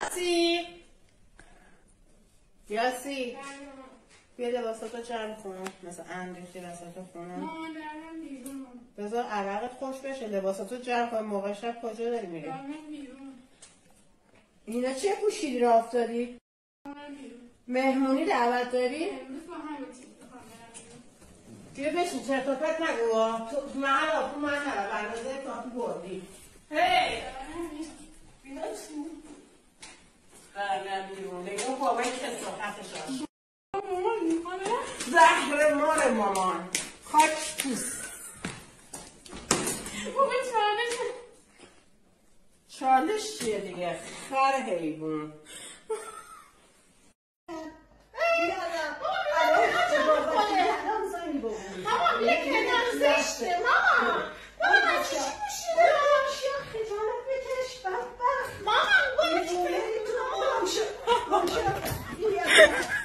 یاسی بیا لباساتو جمع کن مثل اندیختی وسط خونه. بذار عرقت خوش بشه. لباساتو جمع کن. موقع شب کجا داری میری؟ اینا چه پوشیدی راه افتادی؟ مهمونی دعوت داری؟ بیا بشین چرت و پرت نگو. تو محل آفو من نرم بندازه کافی بردی. هی بینا چی؟ برنم بیرون نگاه با من کسافتش هست. زهر مال مامان خاک توست. بابا چالش چیه دیگه؟ خر حیوون. ماما بیا کنار زشته ماما. ماما چی پوشیده؟ خجالت بکش بدبخت. ماما برو چی؟ ماما